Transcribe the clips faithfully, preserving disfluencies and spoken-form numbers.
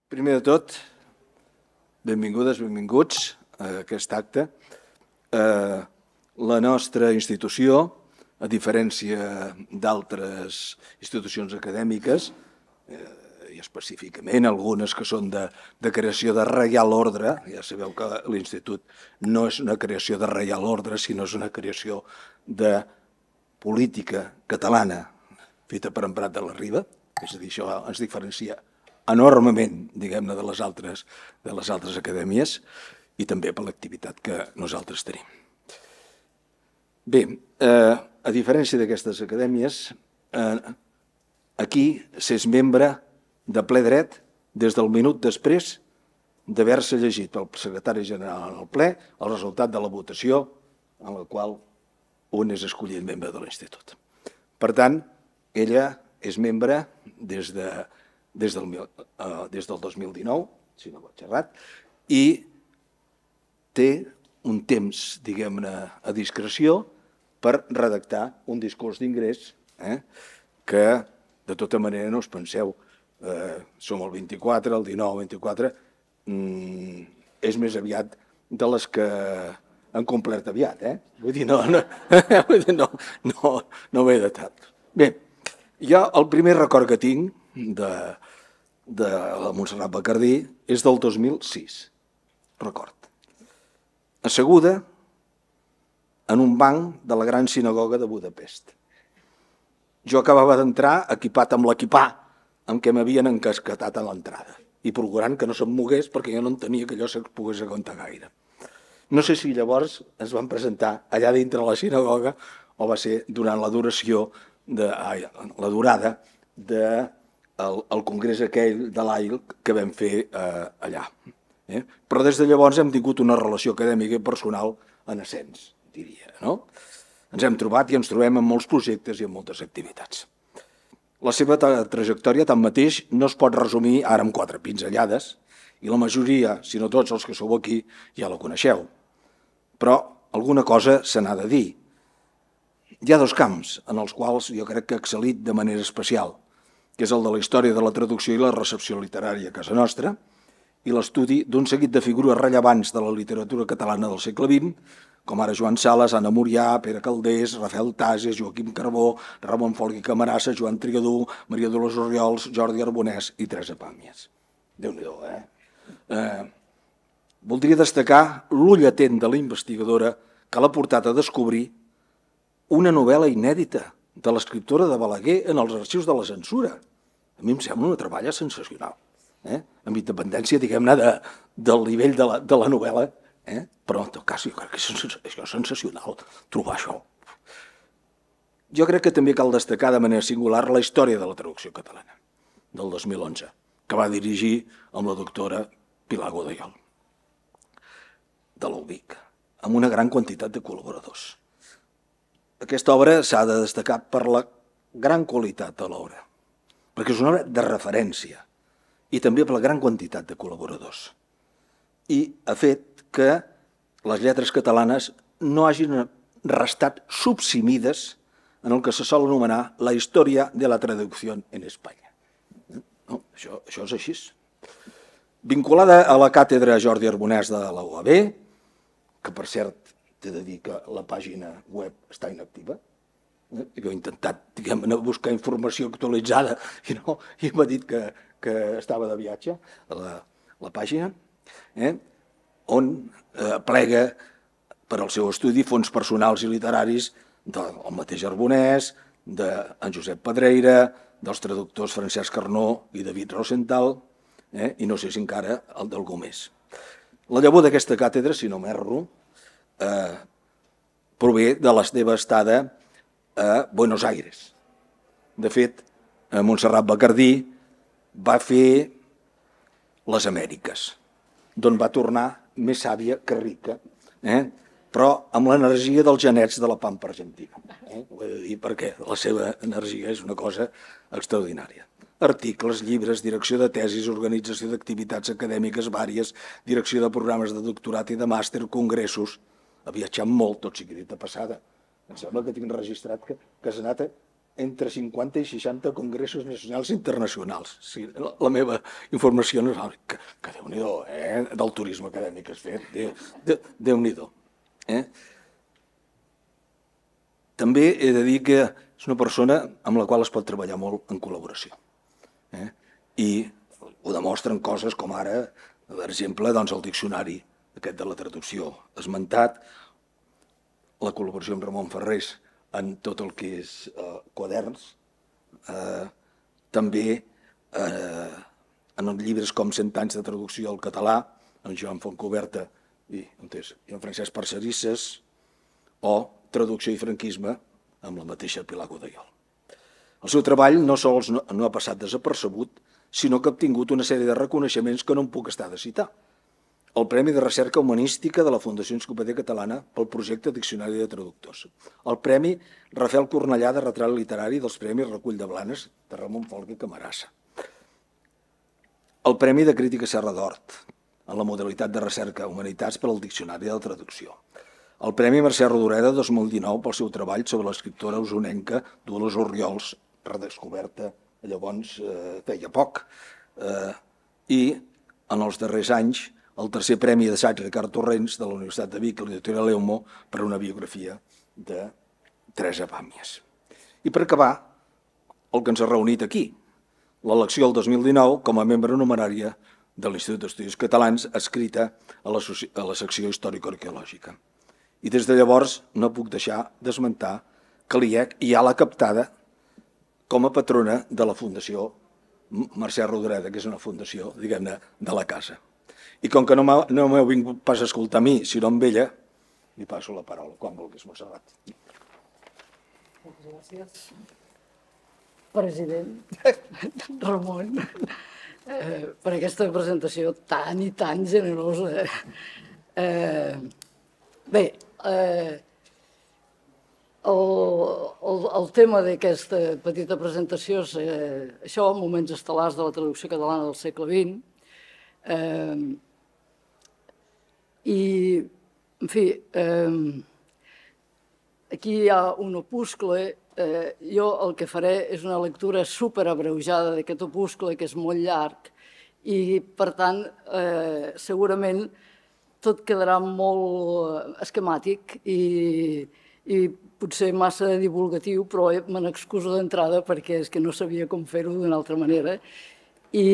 Primer de tot, benvingudes, benvinguts a aquest acte. Eh, la nostra institució, a diferència d'altres institucions acadèmiques, eh, i específicament algunes que són de, de creació de reial ordre, ja sabeu que l'Institut no és una creació de reial ordre, sinó és una creació de política catalana feta per en Prat de la Riba, és a dir, això ens diferencia enormement, diguem-ne, de les altres de les altres acadèmies i també per l'activitat que nosaltres tenim. Bé, eh, a diferència d'aquestes acadèmies, eh, aquí s'és membre de ple dret des del minut després d'haver-se llegit pel secretari general al ple el resultat de la votació en la qual un és escollit membre de l'Institut. Per tant, ella és membre des de Des del, uh, des del dos mil dinou, si no vaig errat, i té un temps, diguem-ne, a discreció per redactar un discurs d'ingrés eh, que, de tota manera, no us penseu, eh, som el vint-i-quatre, el dinou, vint-i-quatre, mm, és més aviat de les que han complert aviat, eh? Vull dir, no, no, vull dir, no, no, no m'he datat. Bé, jo el primer record que tinc de, de la Montserrat Bacardí és del dos mil sis, record. Asseguda en un banc de la gran sinagoga de Budapest. Jo acabava d'entrar equipat amb l'equipà amb què m'havien encasquetat a l'entrada i procurant que no se'm mogués perquè jo no entenia que allò se'ls pogués aguantar gaire. No sé si llavors es van presentar allà dintre la sinagoga o va ser durant la duració de, ai, la durada del el congrés aquell de l'A I L que vam fer eh, allà. Eh? Però des de llavors hem tingut una relació acadèmica i personal en ascens, diria. No? Ens hem trobat i ens trobem en molts projectes i en moltes activitats. La seva trajectòria, tanmateix, no es pot resumir ara amb quatre pinzellades i la majoria, si no tots els que sou aquí, ja la coneixeu. Però alguna cosa se n'ha de dir. Hi ha dos camps en els quals jo crec que ha excel·lit de manera especial, que és el de la història de la traducció i la recepció literària a casa nostra, i l'estudi d'un seguit de figures rellevants de la literatura catalana del segle vint, com ara Joan Sales, Anna Murià, Pere Calders, Rafael Tases, Joaquim Carbó, Ramon Folch i Camarasa, Joan Trigadú, Maria Dolors Orriols, Jordi Arbonès i Teresa Pàmies. Déu-n'hi-do, eh? eh? Voldria destacar l'ull atent de la investigadora que l'ha portat a descobrir una novel·la inèdita de l'escriptora de Balaguer en els arxius de la censura. A mi em sembla una troballa sensacional, eh? amb independència, diguem-ne, de, del nivell de la, de la novel·la, eh? però en tot cas jo crec que és, és sensacional trobar això. Jo crec que també cal destacar de manera singular la història de la traducció catalana, del dos mil onze, que va dirigir amb la doctora Pilar Godellol, de l'U B I C, amb una gran quantitat de col·laboradors. Aquesta obra s'ha de destacar per la gran qualitat de l'obra, perquè és una obra de referència i també per la gran quantitat de col·laboradors. I ha fet que les lletres catalanes no hagin restat subsimides en el que se sol anomenar la història de la traducció en Espanya. No, això, això és així. Vinculada a la càtedra Jordi Arbonès de la U A B, que per cert t'he de dir que la pàgina web està inactiva. Jo he intentat, diguem-ne, buscar informació actualitzada i, no, i m'ha dit que, que estava de viatge a la, la pàgina, eh, on eh, plega per al seu estudi fons personals i literaris del mateix Arbonès, d'en Josep Pedreira, dels traductors Francesc Carnó i David Rosenthal, eh, i no sé si encara el d'algú més. La llavor d'aquesta càtedra, si no m'erro, Eh, prové de la seva estada a Buenos Aires. De fet, Montserrat Bacardí va fer les Amèriques, d'on va tornar més sàvia que rica, eh? però amb l'energia dels genets de la Pampa Argentina. Eh? Ho he de dir perquè la seva energia és una cosa extraordinària. Articles, llibres, direcció de tesis, organització d'activitats acadèmiques vàries, direcció de programes de doctorat i de màster, congressos. Ha viatjat molt, tot sigui dit de passada. Em sembla que tinc registrat que, que has anat a entre cinquanta i seixanta congressos nacionals i internacionals. Sí, la, la meva informació no és... Que, que Déu-n'hi-do, eh? Del turisme acadèmic has fet. Déu, de, Déu-n'hi-do. Eh? També he de dir que és una persona amb la qual es pot treballar molt en col·laboració. Eh? I ho demostren coses com ara, per exemple, doncs, el diccionari aquest de la traducció esmentat, la col·laboració amb Ramon Ferrés en tot el que és eh, quaderns, eh, també eh, en els llibres com Cent anys de traducció al català, en Joan Fontcoberta i, i en Francesc Parcerisses, o Traducció i franquisme amb la mateixa Pilar Godellol. El seu treball no sols no, no ha passat desapercebut, sinó que ha obtingut una sèrie de reconeixements que no em puc estar de citar. El Premi de Recerca Humanística de la Fundació Enciclopèdia Catalana pel projecte Diccionari de Traductors. El Premi Rafael Cornellà de Retrat Literari dels Premis Recull de Blanes de Ramon Folch i Camarasa. El Premi de Crítica Serra d'Hort en la modalitat de Recerca Humanitats per al Diccionari de Traducció. El Premi Mercè Rodoreda dos mil dinou pel seu treball sobre l'escriptora usonenca Dolors Orriols, redescoberta llavors eh, feia poc. Eh, I en els darrers anys el tercer Premi d'Assaig Ricard Torrents de la Universitat de Vic, l'editorial Leumo, per una biografia de Teresa Pàmies. I per acabar, el que ens ha reunit aquí, l'elecció el dos mil dinou com a membre honorària de l'Institut d'Estudis Catalans, adscrita a la, a la secció històrico-arqueològica. I des de llavors no puc deixar d'esmentar que l'I E C ja l'ha captada com a patrona de la Fundació Mercè Rodoreda, que és una fundació, diguem-ne, de la casa. I com que no m'heu vingut pas a escoltar a mi, sinó amb ella, li passo la paraula, quan vulguis, Montserrat. Moltes gràcies. President Ramon, eh, per aquesta presentació tan i tan generosa. Eh, bé, eh, el, el, el tema d'aquesta petita presentació és eh, això, moments estel·lars de la traducció catalana del segle vint. Eh, I, en fi, eh, aquí hi ha un opuscle. Eh, jo el que faré és una lectura superabreujada d'aquest opuscle, que és molt llarg, i, per tant, eh, segurament tot quedarà molt esquemàtic i, i potser massa divulgatiu, però me n'excuso d'entrada perquè és que no sabia com fer-ho d'una altra manera. I,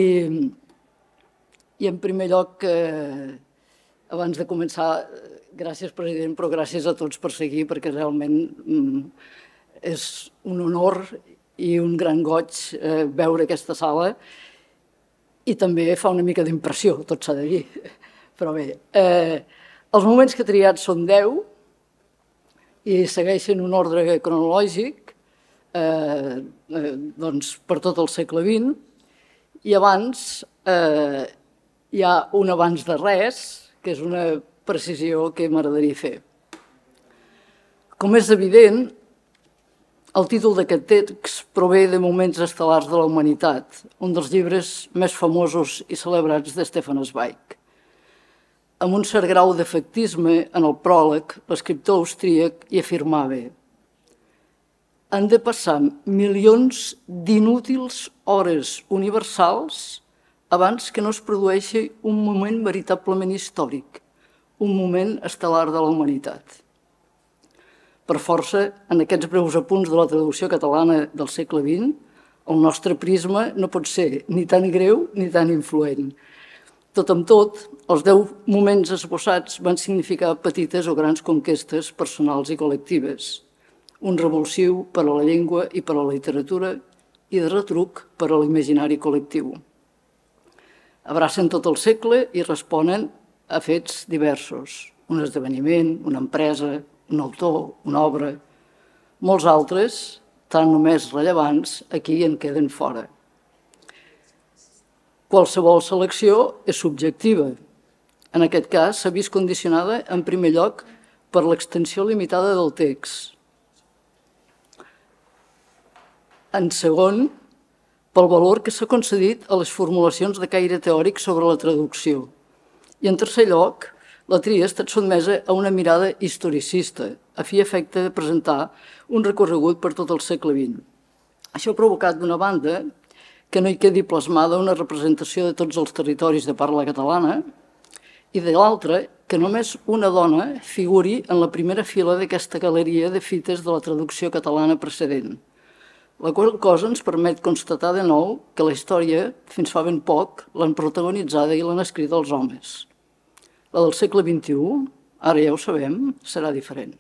i en primer lloc, eh, abans de començar, gràcies, president, però gràcies a tots per seguir, perquè realment mm, és un honor i un gran goig eh, veure aquesta sala, i també fa una mica d'impressió, tot s'ha de dir. Però bé, eh, els moments que he triat són deu i segueixen un ordre cronològic eh, eh, doncs per tot el segle vint, i abans eh, hi ha un abans de res, que és una precisió que m'agradaria fer. Com és evident, el títol d'aquest text prové de Moments estel·lars de la humanitat, un dels llibres més famosos i celebrats de Stefan Zweig. Amb un cert grau d'efectisme en el pròleg, l'escriptor austríac hi afirmava: han de passar milions d'inútils hores universals abans que no es produeixi un moment veritablement històric, un moment estel·lar de la humanitat. Per força, en aquests breus apunts de la traducció catalana del segle vint, el nostre prisma no pot ser ni tan greu ni tan influent. Tot amb tot, els deu moments esbossats van significar petites o grans conquestes personals i col·lectives, un revulsiu per a la llengua i per a la literatura i de retruc per a l'imaginari col·lectiu. Abracen tot el segle i responen a fets diversos, un esdeveniment, una empresa, un autor, una obra. Molts altres, tant només rellevants, aquí en queden fora. Qualsevol selecció és subjectiva. En aquest cas, s'ha vist condicionada, en primer lloc, per l'extensió limitada del text. En segon, pel valor que s'ha concedit a les formulacions de caire teòric sobre la traducció. I en tercer lloc, la tria ha estat sotmesa a una mirada historicista, a fi i efecte de presentar un recorregut per tot el segle vint. Això ha provocat, d'una banda, que no hi quedi plasmada una representació de tots els territoris de parla catalana i, de l'altra, que només una dona figuri en la primera fila d'aquesta galeria de fites de la traducció catalana precedent. La qual cosa ens permet constatar de nou que la història, fins fa ben poc, l'han protagonitzada i l'han escrit els homes. La del segle vint-i-u, ara ja ho sabem, serà diferent.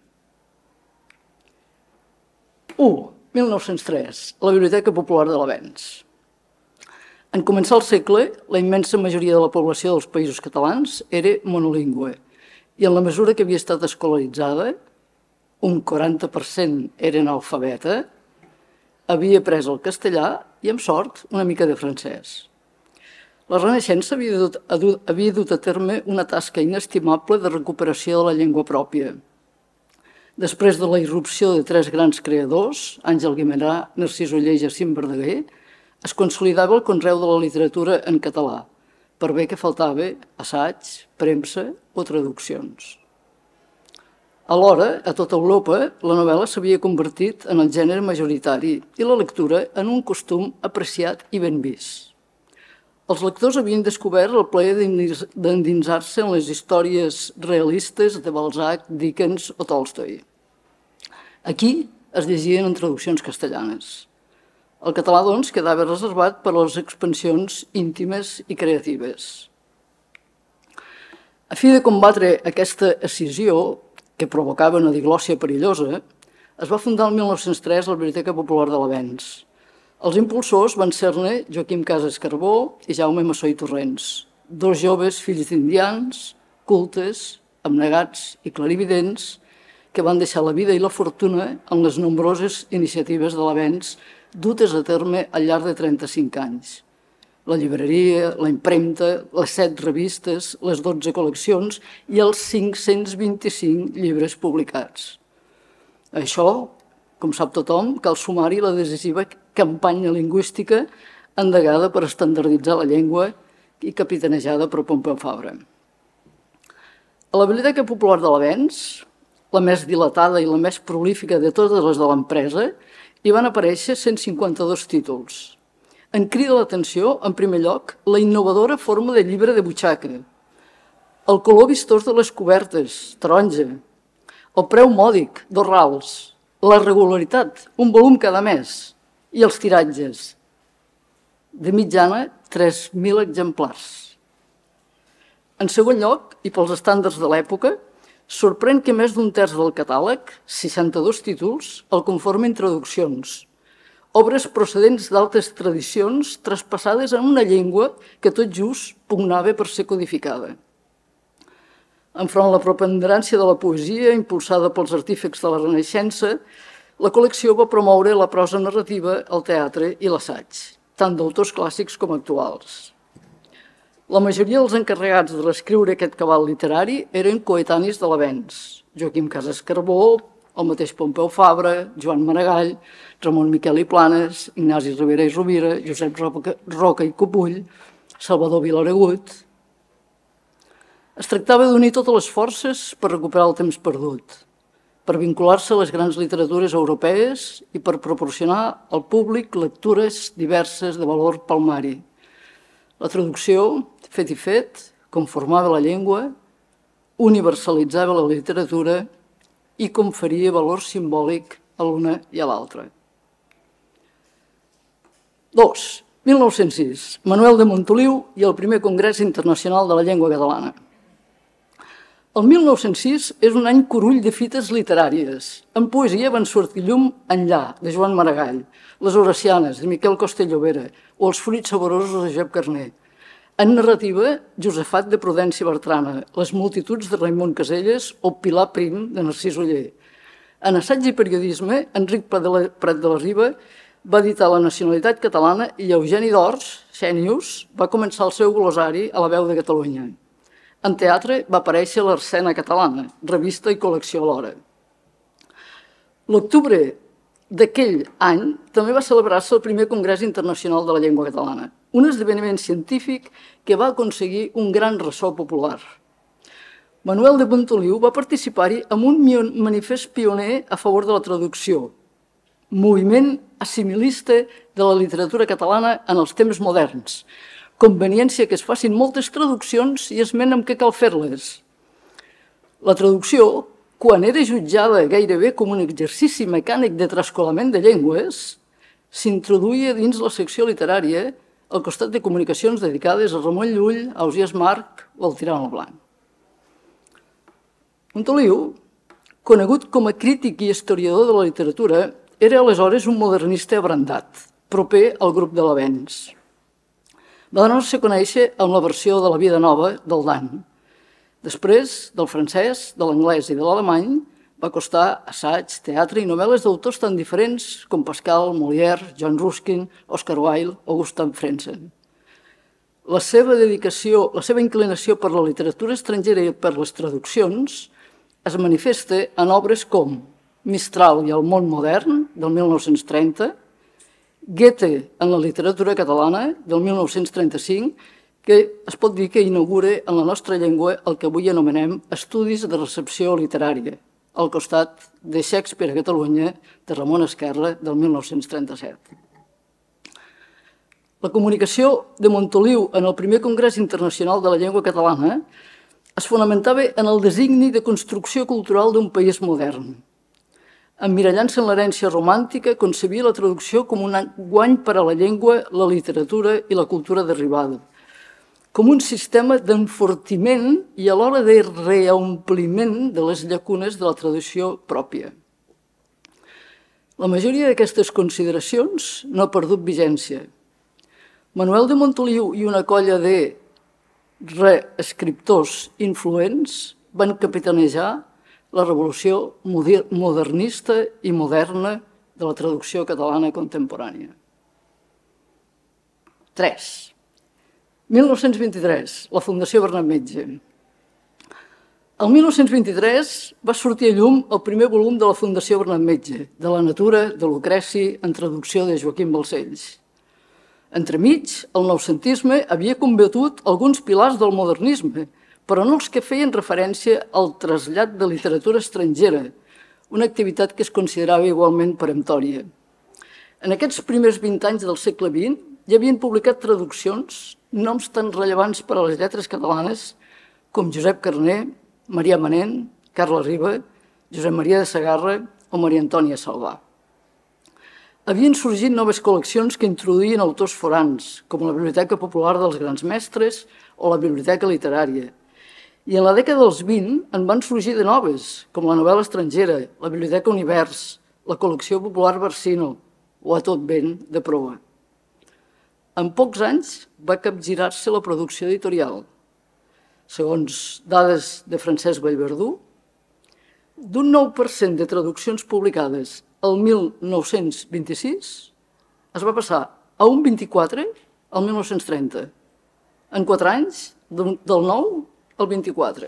u. mil nou-cents tres. La Biblioteca Popular de l'Avenç. En començar el segle, la immensa majoria de la població dels Països Catalans era monolingüe i en la mesura que havia estat escolaritzada, un quaranta per cent era analfabeta, havia après el castellà i, amb sort, una mica de francès. La Renaixença havia dut, havia dut a terme una tasca inestimable de recuperació de la llengua pròpia. Després de la irrupció de tres grans creadors, Àngel Guimerà, Narcís Oller i Jacint Verdaguer, es consolidava el conreu de la literatura en català, per bé que faltava assaig, premsa o traduccions. Alhora, a tota Europa, la novel·la s'havia convertit en el gènere majoritari i la lectura en un costum apreciat i ben vist. Els lectors havien descobert el plaer d'endinsar-se en les històries realistes de Balzac, Dickens o Tolstoi. Aquí es llegien en traduccions castellanes. El català, doncs, quedava reservat per a les expansions íntimes i creatives. A fi de combatre aquesta escissió, que provocava una diglòssia perillosa, es va fundar el mil nou-cents tres la Biblioteca Popular de l'Avenç. Els impulsors van ser-ne Joaquim Casas Carbó i Jaume Massó i Torrents, dos joves fills d'indians, cultes, abnegats i clarividents, que van deixar la vida i la fortuna en les nombroses iniciatives de l'Avenç dutes a terme al llarg de trenta-cinc anys. La llibreria, la impremta, les set revistes, les dotze col·leccions i els cinc-cents vint-i-cinc llibres publicats. Això, com sap tothom, cal sumar-hi la decisiva campanya lingüística endegada per estandarditzar la llengua i capitanejada per Pompeu Fabra. A la Biblioteca Popular de l'Avenç, la més dilatada i la més prolífica de totes les de l'empresa, hi van aparèixer cent cinquanta-dos títols. En crida l'atenció, en primer lloc, la innovadora forma de llibre de butxaca, el color vistós de les cobertes, taronja, el preu mòdic, dos rals, la regularitat, un volum cada mes, i els tiratges, de mitjana, tres mil exemplars. En segon lloc, i pels estàndards de l'època, sorprèn que més d'un terç del catàleg, seixanta-dos títols, el conformen traduccions, obres procedents d'altres tradicions traspassades en una llengua que tot just pugnava per ser codificada. Enfront la preponderància de la poesia, impulsada pels artífex de la Renaixença, la col·lecció va promoure la prosa narrativa, el teatre i l'assaig, tant d'autors clàssics com actuals. La majoria dels encarregats de reescriure aquest cabal literari eren coetanis de l'Avenç, Joaquim Casas Carbó, el mateix Pompeu Fabra, Joan Maragall, Ramon Miquel i Planes, Ignasi Ribera i Rovira, Josep Roca i Copull, Salvador Vilaragut. Es tractava d'unir totes les forces per recuperar el temps perdut, per vincular-se a les grans literatures europees i per proporcionar al públic lectures diverses de valor palmari. La traducció, fet i fet, conformava la llengua, universalitzava la literatura i conferia valor simbòlic a l'una i a l'altra. Dos. mil nou-cents sis. Manuel de Montoliu i el primer Congrés Internacional de la Llengua Catalana. El mil nou-cents sis és un any curull de fites literàries. En poesia van sortir llum Enllà, de Joan Maragall, Les Horacianes, de Miquel Costa-Llobera, o Els fruits saborosos, de Josep Carner. En narrativa, Josefat, de Prudència Bertrana, Les multituds, de Raimon Caselles, o Pilar Prim, de Narcís Oller. En assaig i periodisme, Enric Prat de la Riba va editar La nacionalitat catalana i Eugeni d'Ors, Xènius, va començar el seu glosari a La Veu de Catalunya. En teatre va aparèixer l'Escena Catalana, revista i col·lecció alhora. L'octubre d'aquell any també va celebrar-se el primer Congrés Internacional de la Llengua Catalana, un esdeveniment científic que va aconseguir un gran ressò popular. Manuel de Montoliu va participar-hi amb un manifest pioner a favor de la traducció. moviment assimilista de la literatura catalana en els temps moderns, conveniència que es facin moltes traduccions i esment amb què cal fer-les. La traducció, quan era jutjada gairebé com un exercici mecànic de trascolament de llengües, s'introduïa dins la secció literària al costat de comunicacions dedicades a Ramon Llull, a Ausiàs March o al Tirant al Blanc. Montoliu, conegut com a crític i historiador de la literatura, era aleshores un modernista abrandat, proper al grup de l'avenç. Va donar-se a conèixer amb la versió de la Vida Nova del Dan. Després, del francès, de l'anglès i de l'alemany, va costar assaig, teatre i novel·les d'autors tan diferents com Pascal, Molière, John Ruskin, Oscar Wilde o Gustav Frenssen. La seva dedicació, la seva inclinació per la literatura estrangera i per les traduccions es manifesta en obres com Mistral i el món modern, del mil nou-cents trenta, Goethe en la literatura catalana, del mil nou-cents trenta-cinc, que es pot dir que inaugura en la nostra llengua el que avui anomenem Estudis de recepció literària, al costat de Shakespeare a Catalunya, de Ramon Esquerra, del mil nou-cents trenta-set. La comunicació de Montoliu en el primer Congrés Internacional de la Llengua Catalana es fonamentava en el designi de construcció cultural d'un país modern. Emmirallant-se en l'herència romàntica, concebia la traducció com un guany per a la llengua, la literatura i la cultura derivada, com un sistema d'enfortiment i alhora de reompliment de les llacunes de la traducció pròpia. La majoria d'aquestes consideracions no ha perdut vigència. Manuel de Montoliu i una colla de reescriptors influents van capitanejar la revolució modernista i moderna de la traducció catalana contemporània. tres. mil nou-cents vint-i-tres, la Fundació Bernat Metge. El mil nou-cents vint-i-tres va sortir a llum el primer volum de la Fundació Bernat Metge, de la natura de Lucreci, en traducció de Joaquim Balcells. Entremig, el noucentisme havia combatut alguns pilars del modernisme, però no els que feien referència al trasllat de literatura estrangera, una activitat que es considerava igualment peremptòria. En aquests primers vint anys del segle vint ja havien publicat traduccions, noms tan rellevants per a les lletres catalanes com Josep Carner, Marià Manent, Carla Riba, Josep Maria de Segarra o Maria Antònia Salvà. Havien sorgit noves col·leccions que introduïen autors forans, com la Biblioteca Popular dels Grans Mestres o la Biblioteca Literària. I en la dècada dels vint en van sorgir de noves, com la novel·la estrangera, la Biblioteca Univers, la col·lecció popular Barsino o A tot vent de Proa. En pocs anys va capgirar-se la producció editorial. Segons dades de Francesc Vallverdú, d'un nou per cent de traduccions publicades el mil nou-cents vint-i-sis es va passar a un vint-i-quatre al mil nou-cents trenta. En quatre anys, del nou al vint-i-quatre.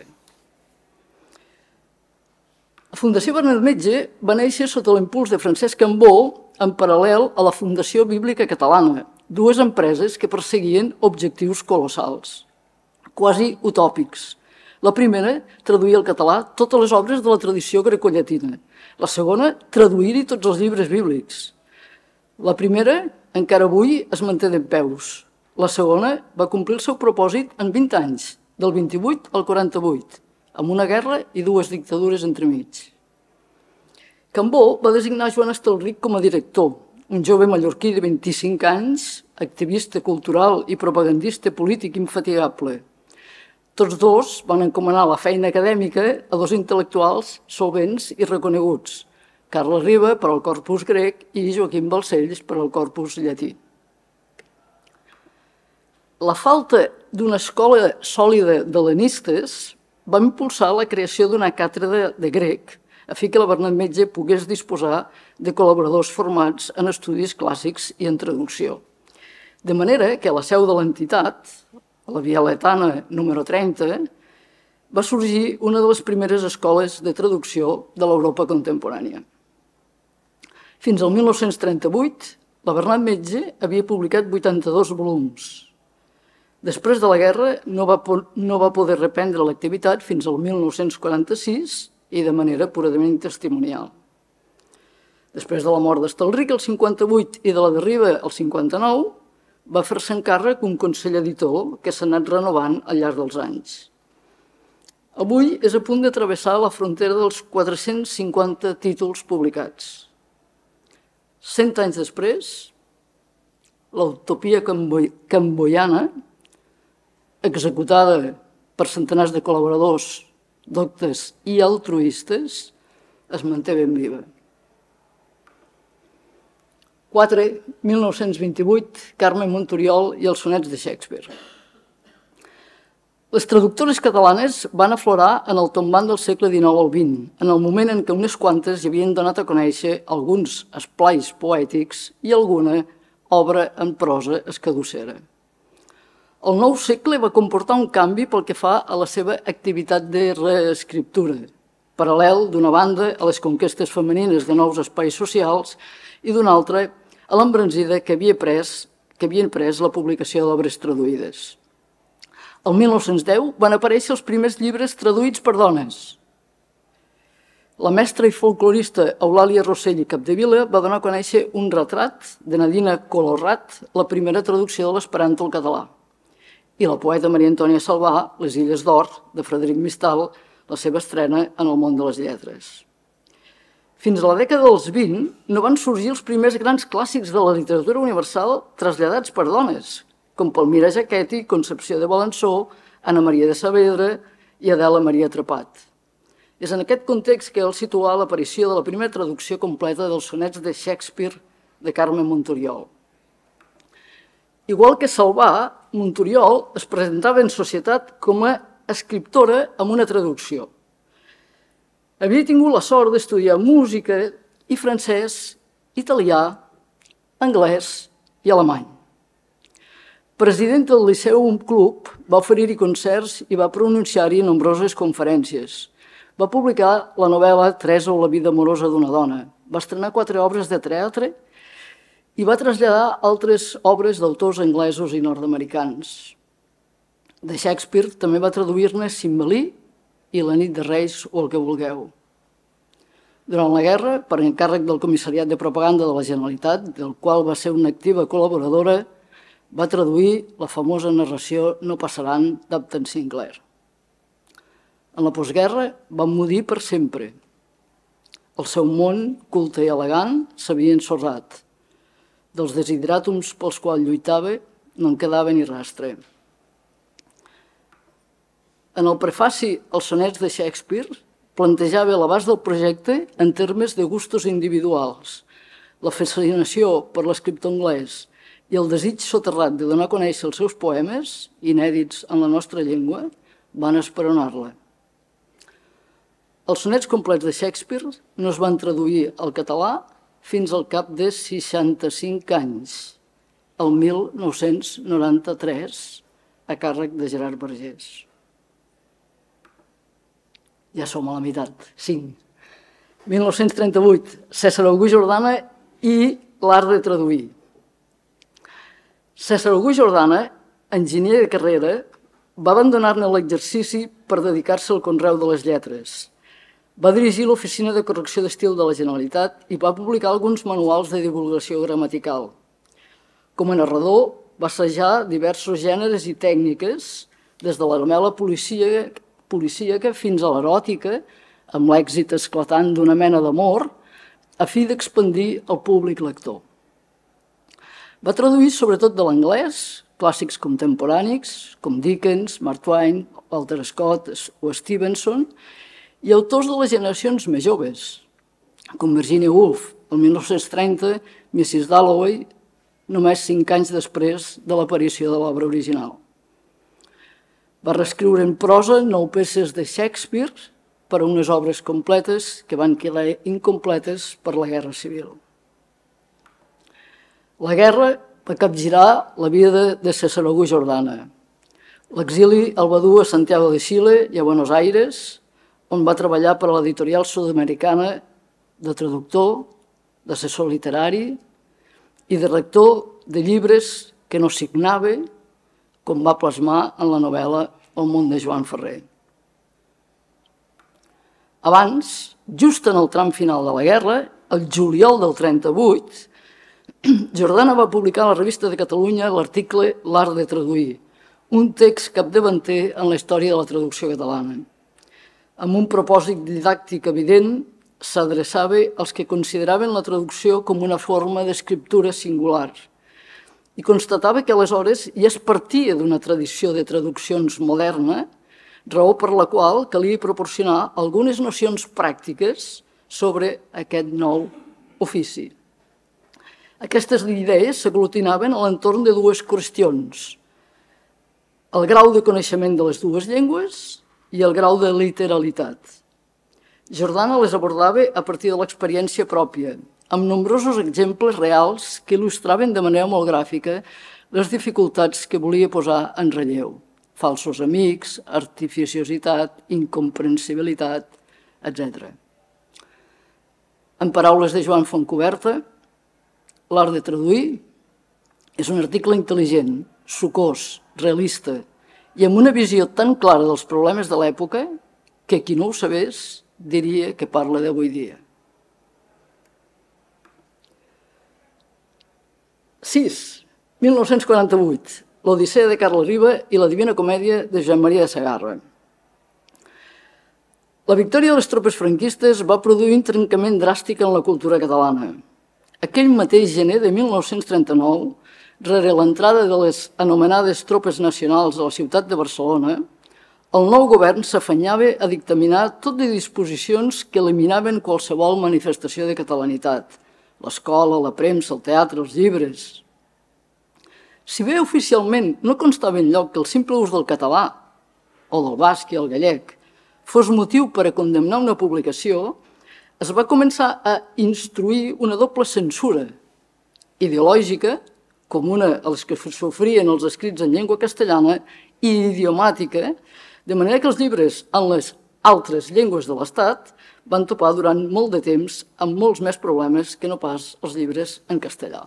La Fundació Bernat Metge va néixer sota l'impuls de Francesc Cambó en paral·lel a la Fundació Bíblica Catalana, dues empreses que perseguien objectius colossals, quasi utòpics. La primera, traduir al català totes les obres de la tradició grecollatina. La segona, traduir-hi tots els llibres bíblics. La primera, encara avui, es manté dempeus. La segona va complir el seu propòsit en vint anys, del vint-i-vuit al quaranta-vuit, amb una guerra i dues dictadures entremig. Cambó va designar Joan Estelric com a director, un jove mallorquí de vint-i-cinc anys, activista cultural i propagandista polític infatigable. Tots dos van encomanar la feina acadèmica a dos intel·lectuals solvents i reconeguts, Carla Riba per al corpus grec i Joaquim Balcells per al corpus llatí. La falta d'una escola sòlida d'hel·lenistes va impulsar la creació d'una càtedra de grec a fi que la Bernat Metge pogués disposar de col·laboradors formats en estudis clàssics i en traducció. De manera que a la seu de l'entitat, a la Via Letana número trenta, va sorgir una de les primeres escoles de traducció de l'Europa contemporània. Fins al mil nou-cents trenta-vuit, la Bernat Metge havia publicat vuitanta-dos volums. Després de la guerra no va, no va poder reprendre l'activitat fins al mil nou-cents quaranta-sis i de manera purament testimonial. Després de la mort d'Estelric, el cinquanta-vuit, i de la Derriba, el cinquanta-nou, va fer-se encàrrec un consell editor que s'ha anat renovant al llarg dels anys. Avui és a punt de travessar la frontera dels quatre-cents cinquanta títols publicats. Cent anys després, l'utopia camboiana, executada per centenars de col·laboradors, doctes i altruistes, es manté ben viva. quatre, mil nou-cents vint-i-vuit, Carme Montoriol i els sonets de Shakespeare. Les traductores catalanes van aflorar en el tombant del segle dinou al vint, en el moment en què unes quantes hi havien donat a conèixer alguns esplais poètics i alguna obra en prosa escadussera. El nou segle va comportar un canvi pel que fa a la seva activitat de reescriptura, paral·lel, d'una banda, a les conquestes femenines de nous espais socials i d'una altra, a l'embranzida que havia pres, que havien pres la publicació d'obres traduïdes. El mil nou-cents deu van aparèixer els primers llibres traduïts per dones. La mestra i folclorista Eulàlia Rossell i Capdevila va donar a conèixer un retrat de Nadina Colorrat, la primera traducció de l'esperanto al català. I la poeta Maria Antònia Salvà, Les illes d'or, de Frederic Mistal, la seva estrena en el món de les lletres. Fins a la dècada dels vint no van sorgir els primers grans clàssics de la literatura universal traslladats per dones, com Palmira Jaquetti, Concepció de Balançó, Anna Maria de Saavedra i Adela Maria Trepat. És en aquest context que cal situar l'aparició de la primera traducció completa dels sonets de Shakespeare de Carme Montoriol. Igual que Salvà, Montoriol es presentava en societat com a escriptora amb una traducció. Havia tingut la sort d'estudiar música i francès, italià, anglès i alemany. President del Liceu Un Club, va oferir-hi concerts i va pronunciar-hi nombroses conferències. Va publicar la novel·la Teresa o la vida amorosa d'una dona. Va estrenar quatre obres de teatre i va traslladar altres obres d'autors anglesos i nord-americans. De Shakespeare també va traduir-ne Cymbeline i La nit de Reis o El que vulgueu. Durant la guerra, per encàrrec del Comissariat de Propaganda de la Generalitat, del qual va ser una activa col·laboradora, va traduir la famosa narració No passaran d'Upton Sinclair. En la postguerra va emmudir per sempre. El seu món, culte i elegant, s'havia ensorrat. Dels desideràtums pels quals lluitava no en quedava ni rastre. En el prefaci als sonets de Shakespeare plantejava l'abast del projecte en termes de gustos individuals, la fascinació per l'escriptor anglès i el desig soterrat de donar a conèixer els seus poemes, inèdits en la nostra llengua, van esperonar-la. Els sonets complets de Shakespeare no es van traduir al català fins al cap de seixanta-cinc anys, el mil nou-cents noranta-tres, a càrrec de Gerard Vergés. Ja som a la meitat, cinc. mil nou-cents trenta-vuit, Cèsar August Jordana i l'art de traduir. Cèsar August Jordana, enginyer de carrera, va abandonar-ne l'exercici per dedicar-se al conreu de les lletres. Va dirigir l'Oficina de Correcció d'Estil de la Generalitat i va publicar alguns manuals de divulgació gramatical. Com a narrador, va assajar diversos gèneres i tècniques, des de la novel·la policíaca fins a l'eròtica, amb l'èxit esclatant d'Una mena d'amor, a fi d'expandir el públic lector. Va traduir sobretot de l'anglès, clàssics contemporànics, com Dickens, Mark Twain, Walter Scott o Stevenson, i autors de les generacions més joves, com Virginia Woolf, el mil nou-cents trenta, missus Dalloway, només cinc anys després de l'aparició de l'obra original. Va reescriure en prosa nou peces de Shakespeare per a unes obres completes que van quedar incompletes per la Guerra Civil. La guerra va capgirar la vida de Cèsar August Jordana. L'exili el va dur a Santiago de Xile i a Buenos Aires, on va treballar per a l'editorial sud-americana de traductor, d'assessor literari i de rector de llibres que no signava, com va plasmar en la novel·la El món de Joan Ferrer. Abans, just en el tram final de la guerra, el juliol del trenta-vuit, Jordana va publicar a la Revista de Catalunya l'article L'art de traduir, un text capdavanter en la història de la traducció catalana. Amb un propòsit didàctic evident, s'adreçava als que consideraven la traducció com una forma d'escriptura singular i constatava que aleshores ja es partia d'una tradició de traduccions moderna, raó per la qual calia proporcionar algunes nocions pràctiques sobre aquest nou ofici. Aquestes idees s'aglutinaven a l'entorn de dues qüestions: el grau de coneixement de les dues llengües i el grau de literalitat. Jordana les abordava a partir de l'experiència pròpia, amb nombrosos exemples reals que il·lustraven de manera molt gràfica les dificultats que volia posar en relleu: falsos amics, artificiositat, incomprensibilitat, etcètera. En paraules de Joan Fontcuberta, l'art de traduir és un article intel·ligent, sucós, realista i amb una visió tan clara dels problemes de l'època que qui no ho sabés diria que parla d'avui dia. sis. mil nou-cents quaranta-vuit. L'Odissea de Carles Riba i la Divina Comèdia de Josep Maria de Segarra. La victòria de les tropes franquistes va produir un trencament dràstic en la cultura catalana. Aquell mateix gener de mil nou-cents trenta-nou, rere l'entrada de les anomenades tropes nacionals a la ciutat de Barcelona, el nou govern s'afanyava a dictaminar tot de disposicions que eliminaven qualsevol manifestació de catalanitat: l'escola, la premsa, el teatre, els llibres. Si bé oficialment no constava enlloc que el simple ús del català, o del basc i el gallec, fos motiu per a condemnar una publicació, es va començar a instruir una doble censura ideològica, comuna a les que s'oferien els escrits en llengua castellana, i idiomàtica, de manera que els llibres en les altres llengües de l'Estat van topar durant molt de temps amb molts més problemes que no pas els llibres en castellà.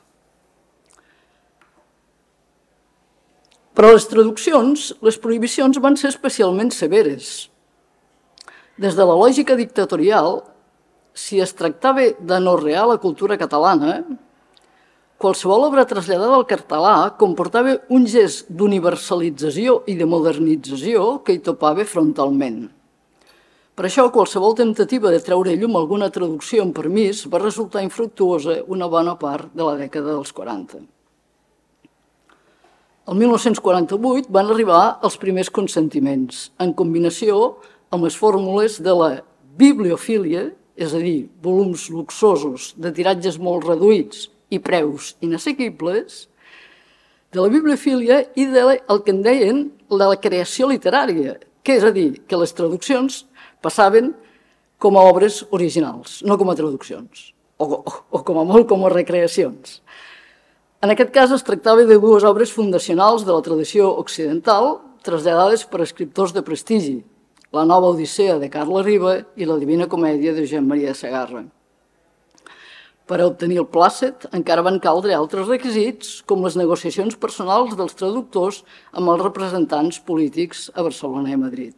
Per a les traduccions, les prohibicions van ser especialment severes. Des de la lògica dictatorial, si es tractava d'anorrear la cultura catalana, qualsevol obra traslladada al català comportava un gest d'universalització i de modernització que hi topava frontalment. Per això, qualsevol temptativa de treure llum a alguna traducció amb permís va resultar infructuosa una bona part de la dècada dels quaranta. El mil nou-cents quaranta-vuit van arribar els primers consentiments, en combinació amb les fórmules de la bibliofília, és a dir, volums luxosos de tiratges molt reduïts i preus inassequibles, de la bibliofília i del que en deien la creació literària, que és a dir, que les traduccions passaven com a obres originals, no com a traduccions, o, o, o com a molt com a recreacions. En aquest cas es tractava de dues obres fundacionals de la tradició occidental traslladades per escriptors de prestigi, la Nova Odissea de Carles Riba i la Divina Comèdia de Josep Maria de Segarra. Per a obtenir el plàcet encara van caldre altres requisits, com les negociacions personals dels traductors amb els representants polítics a Barcelona i Madrid.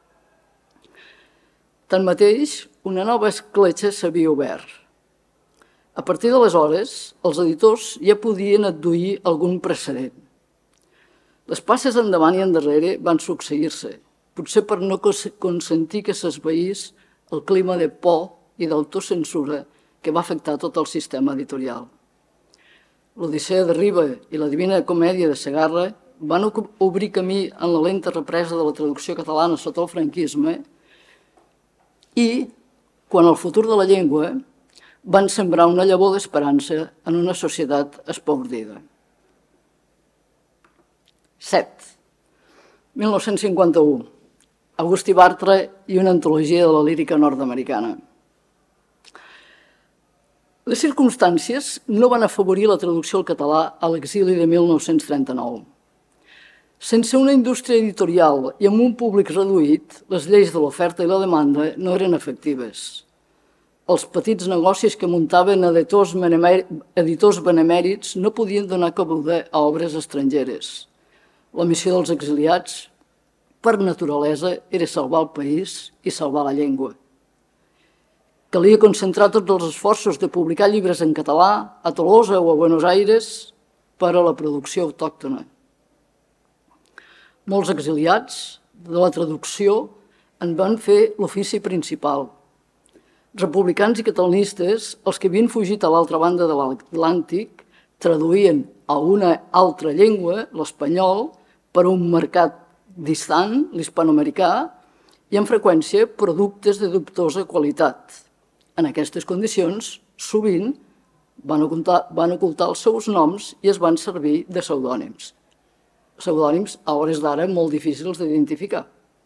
Tanmateix, una nova escletxa s'havia obert. A partir d'aleshores, els editors ja podien adduir algun precedent. Les passes endavant i endarrere van succeir-se, potser per no consentir que s'esvaís el clima de por i d'autocensura que va afectar tot el sistema editorial. L'Odissea de Riba i la Divina Comèdia de Segarra van obrir camí en la lenta represa de la traducció catalana sota el franquisme i, quan el futur de la llengua, van sembrar una llavor d'esperança en una societat espaordida. set. mil nou-cents cinquanta-u. Agustí Bartra i una antologia de la lírica nord-americana. Les circumstàncies no van afavorir la traducció al català a l'exili de mil nou-cents trenta-nou. Sense una indústria editorial i amb un públic reduït, les lleis de l'oferta i la demanda no eren efectives. Els petits negocis que muntaven editors benemèrits no podien donar cabuda a obres estrangeres. La missió dels exiliats, per naturalesa, era salvar el país i salvar la llengua. Calia concentrar tots els esforços de publicar llibres en català a Tolosa o a Buenos Aires per a la producció autòctona. Molts exiliats de la traducció en van fer l'ofici principal. Republicans i catalanistes, els que havien fugit a l'altra banda de l'Atlàntic, traduïen a una altra llengua, l'espanyol, per a un mercat distant, l'hispanoamericà, i amb freqüència productes de dubtosa qualitat. En aquestes condicions, sovint van ocultar, van ocultar els seus noms i es van servir de pseudònims. Pseudònims a hores d'ara molt difícils d'identificar.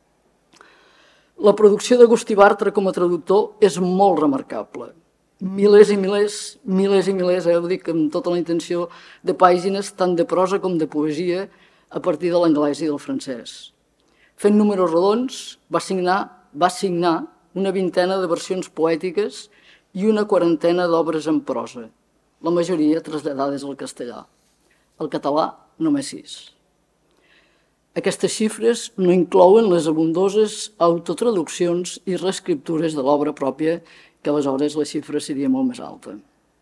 La producció d'Agustí Bartra com a traductor és molt remarcable. Milers i milers, milers i milers, eh, ho dic amb tota la intenció, de pàgines, tant de prosa com de poesia, a partir de l'anglès i del francès. Fent números rodons, va signar, va signar una vintena de versions poètiques i una quarantena d'obres en prosa, la majoria traslladades al castellà. El català, només sis. Aquestes xifres no inclouen les abundoses autotraduccions i reescriptures de l'obra pròpia, que aleshores la xifra seria molt més alta.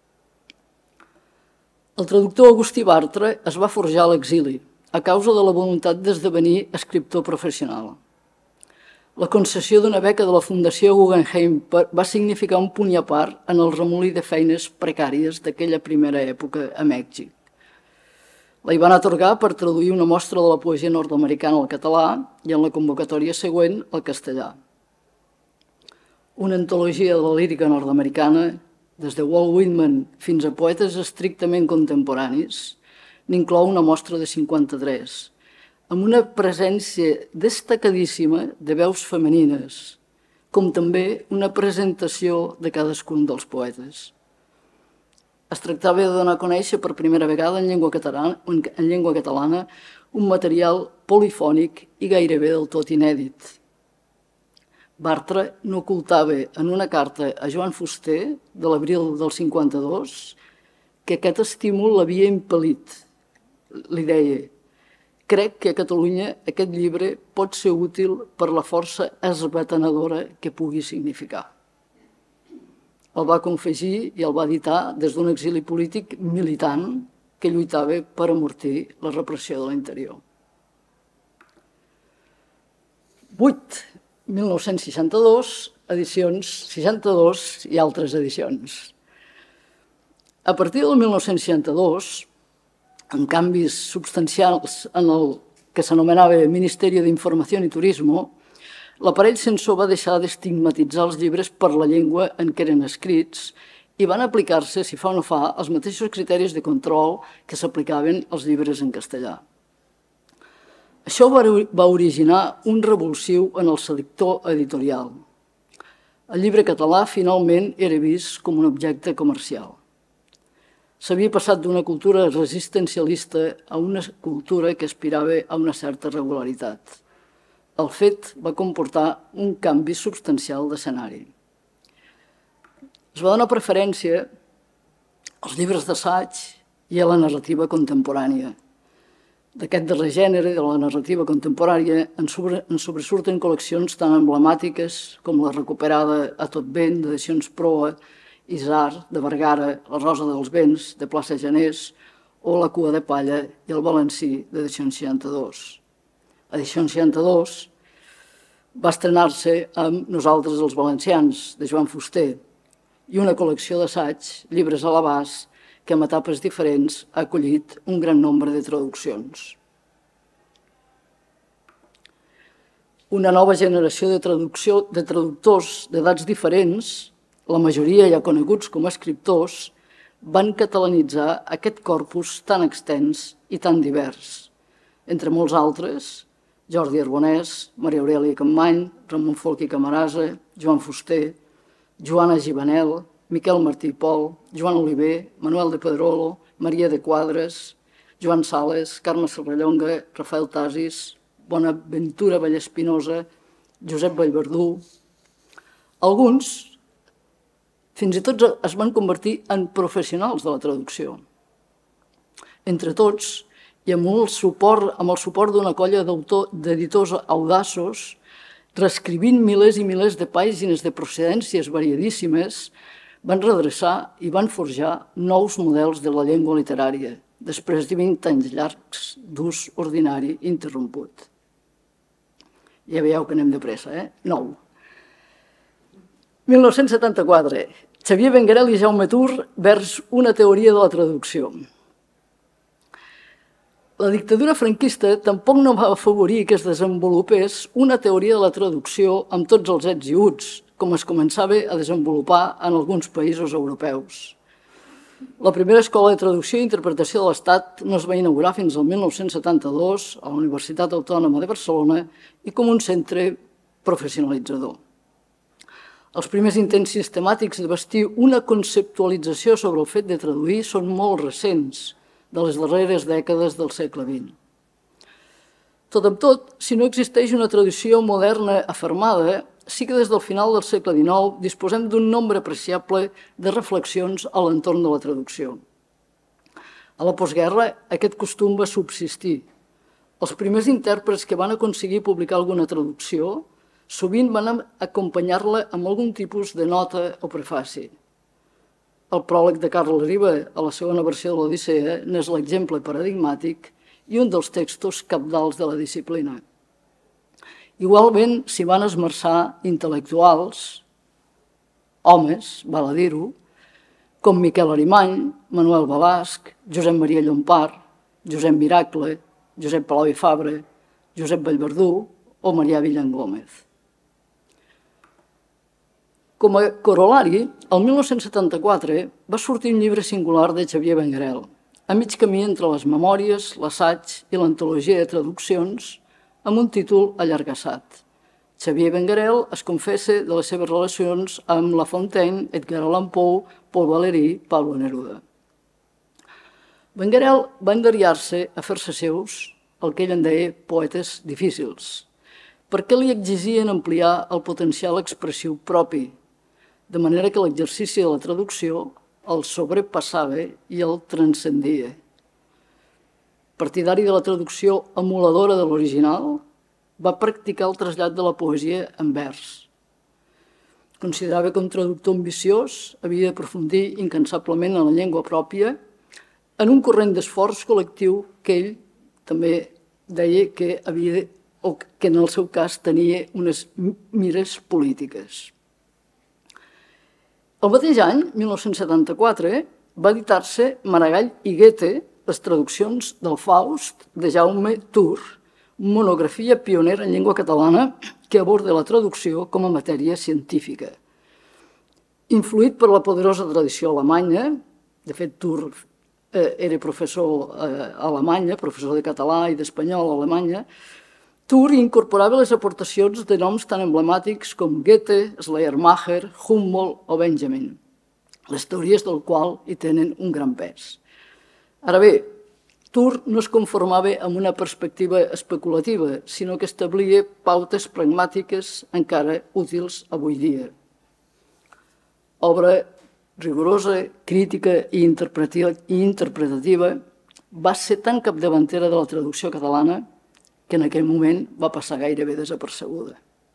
El traductor Agustí Bartra es va forjar a l'exili a causa de la voluntat d'esdevenir escriptor professional. La concessió d'una beca de la Fundació Guggenheim va significar un punt i a part en el remolí de feines precàries d'aquella primera època a Mèxic. La hi van atorgar per traduir una mostra de la poesia nord-americana al català i en la convocatòria següent al castellà. Una antologia de la lírica nord-americana, des de Walt Whitman fins a poetes estrictament contemporanis, n'inclou una mostra de cinquanta-tres, amb una presència destacadíssima de veus femenines, com també una presentació de cadascun dels poetes. Es tractava de donar a conèixer per primera vegada en llengua catalana, en llengua catalana un material polifònic i gairebé del tot inèdit. Bartra no ocultava en una carta a Joan Fuster, de l'abril del cinquanta-dos, que aquest estímul l'havia impel·lit. Li deia: crec que a Catalunya aquest llibre pot ser útil per la força esbatanadora que pugui significar. El va confegir i el va editar des d'un exili polític militant que lluitava per amortir la repressió de l'interior. vuit, mil nou-cents seixanta-dos, edicions seixanta-dos i altres edicions. A partir del mil nou-cents seixanta-dos, amb canvis substancials en el que s'anomenava Ministeri d'Informació i Turisme, l'aparell censor va deixar d'estigmatitzar els llibres per la llengua en què eren escrits i van aplicar-se, si fa o no fa, els mateixos criteris de control que s'aplicaven als llibres en castellà. Això va originar un revulsiu en el sector editorial. El llibre català finalment era vist com un objecte comercial. S'havia passat d'una cultura resistencialista a una cultura que aspirava a una certa regularitat. El fet va comportar un canvi substancial d'escenari. Es va donar preferència als llibres d'assaig i a la narrativa contemporània. D'aquest darrer gènere, de la narrativa contemporània, en sobresurten col·leccions tan emblemàtiques com la recuperada A tot vent, d'edicions Proa, Isar, de Vergara, La rosa dels vents, de Plaça Genés, o La cua de palla i El valencí, d'edicions seixanta-dos. Edicions seixanta-dos va estrenar-se amb Nosaltres els valencians, de Joan Fuster, i una col·lecció d'assaig, llibres a l'abast, que en etapes diferents ha acollit un gran nombre de traduccions. Una nova generació de, traducció, de traductors d'edats diferents, la majoria ja coneguts com a escriptors, van catalanitzar aquest corpus tan extens i tan divers. Entre molts altres, Jordi Arbonès, Maria Aurèlia Campmany, Ramon Folch i Camarasa, Joan Fuster, Joana Givanel, Miquel Martí i Pol, Joan Oliver, Manuel de Pedrolo, Maria de Quadres, Joan Sales, Carme Serrallonga, Rafael Tasis, Bonaventura Vallespinosa, Josep Vallverdú. Alguns, fins i tot, es van convertir en professionals de la traducció. Entre tots, i amb el suport, amb el suport d'una colla d'editors audaços, reescrivint milers i milers de pàgines de procedències variadíssimes, van redreçar i van forjar nous models de la llengua literària, després de vint anys llargs d'ús ordinari interromput. Ja veieu que anem de pressa, eh? Nou. mil nou-cents setanta-quatre. Xavier Benguerel i Jaume Tur vers una teoria de la traducció. La dictadura franquista tampoc no va afavorir que es desenvolupés una teoria de la traducció amb tots els ets i uts, com es començava a desenvolupar en alguns països europeus. La primera escola de traducció i interpretació de l'Estat no es va inaugurar fins al mil nou-cents setanta-dos a la Universitat Autònoma de Barcelona i com un centre professionalitzador. Els primers intents sistemàtics de bastir una conceptualització sobre el fet de traduir són molt recents, de les darreres dècades del segle vint. Tot amb tot, si no existeix una tradició moderna afermada, sí que des del final del segle dinou disposem d'un nombre apreciable de reflexions a l'entorn de la traducció. A la postguerra, aquest costum va subsistir. Els primers intèrprets que van aconseguir publicar alguna traducció sovint van acompanyar-la amb algun tipus de nota o prefaci. El pròleg de Carles Riba a la segona versió de l'Odissea n'és l'exemple paradigmàtic i un dels textos cabdals de la disciplina. Igualment s'hi van esmerçar intel·lectuals, homes, val a dir-ho, com Miquel Arimany, Manuel Balasc, Josep Maria Llompart, Josep Miracle, Josep Palau i Fabra, Josep Vallverdú o Marià Villan Gómez. Com a corol·lari, el mil nou-cents setanta-quatre va sortir un llibre singular de Xavier Benguerel, a mig camí entre les memòries, l'assaig i l'antologia de traduccions, amb un títol allargassat. Xavier Benguerel es confessa de les seves relacions amb La Fontaine, Edgar Allan Poe, Paul Valéry, Pablo Neruda. Benguerel va enderiar-se a fer-se seus el que ell en deia poetes difícils, perquè li exigien ampliar el potencial expressiu propi, de manera que l'exercici de la traducció el sobrepassava i el transcendia. Partidari de la traducció emuladora de l'original, va practicar el trasllat de la poesia en vers. Considerava que un traductor ambiciós havia d'aprofundir incansablement en la llengua pròpia en un corrent d'esforç col·lectiu que ell també deia que havia, o que en el seu cas tenia unes mires polítiques. El mateix any, mil nou-cents setanta-quatre, va editar-se Maragall i Goethe, les traduccions del Faust de Jaume Tur, monografia pionera en llengua catalana que aborda la traducció com a matèria científica. Influït per la poderosa tradició alemanya, de fet Tur era professor a Alemanya, professor de català i d'espanyol a Alemanya, Tur incorporava les aportacions de noms tan emblemàtics com Goethe, Schleiermacher, Humboldt o Benjamin, les teories del qual hi tenen un gran pes. Ara bé, Tur no es conformava amb una perspectiva especulativa, sinó que establia pautes pragmàtiques encara útils avui dia. Obra rigorosa, crítica i interpretativa, va ser tan capdavantera de la traducció catalana que en aquell moment va passar gairebé desapercebuda.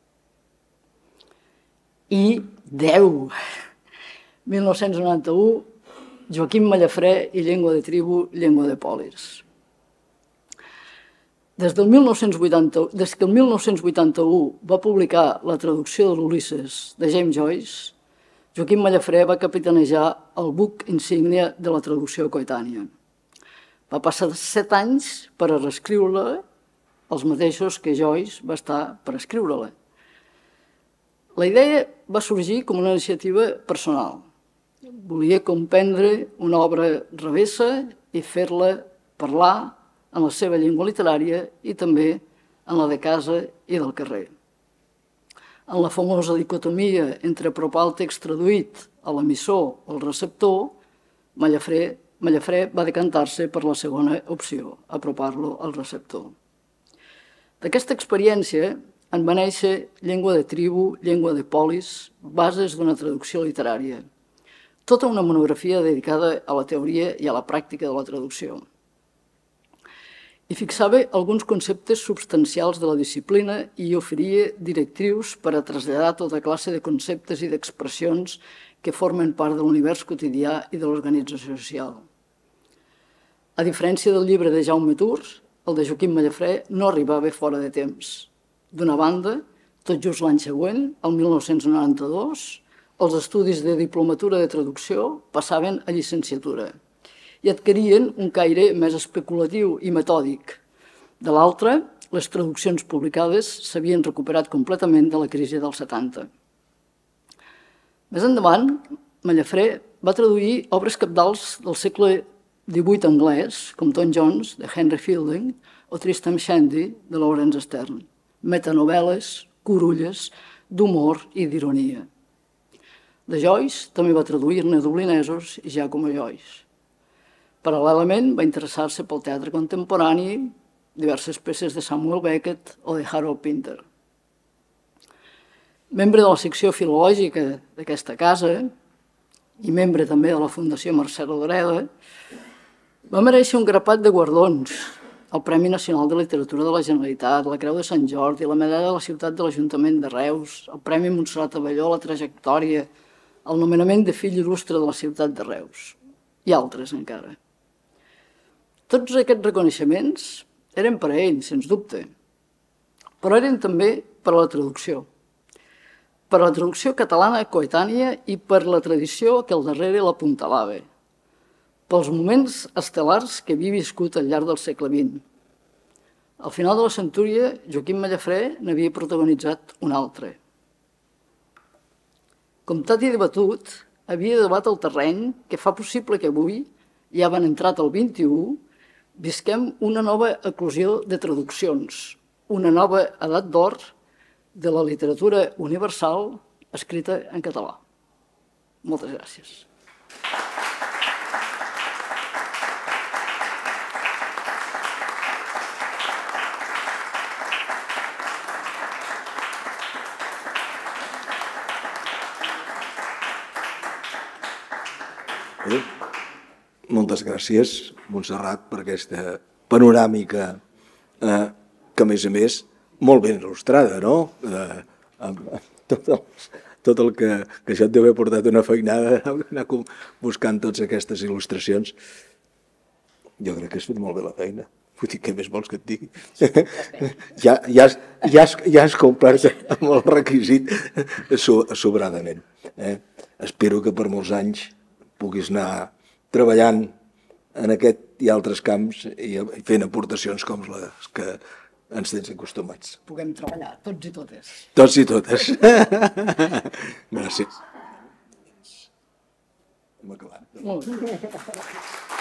I deu. mil nou-cents noranta-u, Joaquim Mallafrè i Llengua de tribu, llengua de polis. Des que el mil nou-cents vuitanta-u va publicar la traducció de l'Ulisses de James Joyce, Joaquim Mallafrè va capitanejar el buc insígnia de la traducció coetània. Va passar set anys per a reescriure-la, els mateixos que Joyce va estar per escriure-la. La idea va sorgir com una iniciativa personal. Volia comprendre una obra revessa i fer-la parlar en la seva llengua literària i també en la de casa i del carrer. En la famosa dicotomia entre apropar el text traduït a l'emissor o al receptor, Mallafrè, Mallafrè va decantar-se per la segona opció, apropar-lo al receptor. D'aquesta experiència en va néixer Llengua de tribu, llengua de polis, bases d'una traducció literària. Tota una monografia dedicada a la teoria i a la pràctica de la traducció. i fixava alguns conceptes substancials de la disciplina i oferia directrius per a traslladar tota classe de conceptes i d'expressions que formen part de l'univers quotidià i de l'organització social. A diferència del llibre de Jaume Tours, el de Joaquim Mallafrè no arribava fora de temps. D'una banda, tot just l'any següent, el mil nou-cents noranta-dos, els estudis de diplomatura de traducció passaven a llicenciatura i adquirien un caire més especulatiu i metòdic. De l'altra, les traduccions publicades s'havien recuperat completament de la crisi dels setanta. Més endavant, Mallafrè va traduir obres cabdals del segle divuit anglès, com Tom Jones, de Henry Fielding, o Tristram Shandy, de Laurence Sterne, metanovel·les, curulles, d'humor i d'ironia. De Joyce també va traduir-ne Dublinesos i Giacomo Joyce. Paral·lelament va interessar-se pel teatre contemporani, diverses peces de Samuel Beckett o de Harold Pinter. Membre de la secció filològica d'aquesta casa i membre també de la Fundació Mercè Rodoreda, va mereixer un grapat de guardons, el Premi Nacional de Literatura de la Generalitat, la Creu de Sant Jordi, la Medalla de la Ciutat de l'Ajuntament de Reus, el Premi Montserrat Abelló a la trajectòria, el nomenament de fill il·lustre de la ciutat de Reus, i altres encara. Tots aquests reconeixements eren per a ell, sens dubte, però eren també per a la traducció, per a la traducció catalana coetània i per la tradició que al darrere l'apuntalava, pels moments estel·lars que havia viscut al llarg del segle vint. Al final de la centúria, Joaquim Mallafrè n'havia protagonitzat un altre. Comptat i debatut, havia debat el terreny que fa possible que avui, ja van entrat al vint-i-u, visquem una nova eclosió de traduccions, una nova edat d'or de la literatura universal escrita en català. Moltes gràcies. Bé, moltes gràcies, Montserrat, per aquesta panoràmica eh, que, a més a més, molt ben il·lustrada, no? Eh, amb, amb tot, el, tot el que, que això et deu haver portat una feinada, anar buscant totes aquestes il·lustracions. Jo crec que has fet molt bé la feina. Vull dir, què més vols que et digui? Ja, ja, has, ja, has, ja has complert amb el requisit sobradament. Eh? Espero que per molts anys puguis anar treballant en aquest i altres camps i fent aportacions com les que ens tens acostumats. Puguem treballar, tots i totes. Tots i totes. Gràcies. Hem acabat. Molt bé.